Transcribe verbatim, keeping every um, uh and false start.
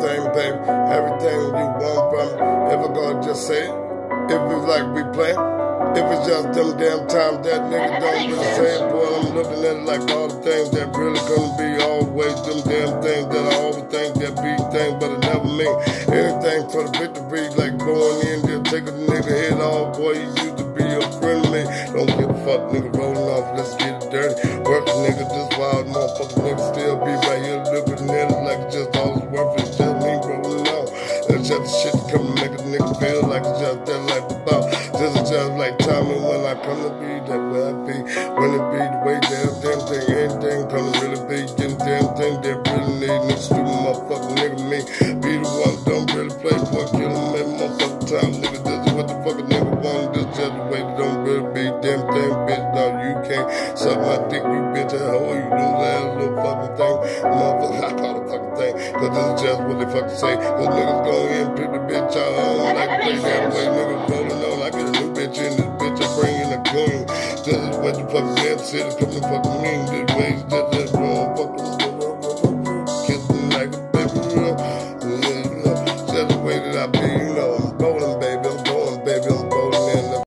everything, baby. Everything you want from me. If I go just say it. If it's like we play. If it's just them damn times that nigga don't really say it, boy, I'm looking at it like all the things that really gonna be always them damn things that I always think that be things, but it never mean anything for the victory. Like going in there, take a nigga head off, boy, you used to be a friend of me. Don't give a fuck, nigga, rolling off, let's get it dirty. Working nigga, this wild motherfucker nigga still be right here looking at it like it's just all it's worth. It's just me rolling off. That's just the shit that come to make a nigga feel like it's just that life about. This is just like timing when I come to be that way I be. When it be the way damn damn thing, anything come to really be. Getting damn thing that really need niggas to motherfucking nigga me. Be the one that don't really play, boy, kill him every motherfucking time, nigga. This is what the fuck a nigga want. This just the way that don't really be. Damn thing, bitch, no, you can't suck my dick, you bitch, that hoe, you lose ass little fucking thing. Motherfucker, I call the fucking thing. Cause this is just what they fucking say. Cause niggas go in, pick the bitch out, I don't like to play that way, niggas rolling on. I get a new bitch in this bitch, I bring in a goon. This is what the fucking damn city come to fucking mean. This way, this is wrong, fucking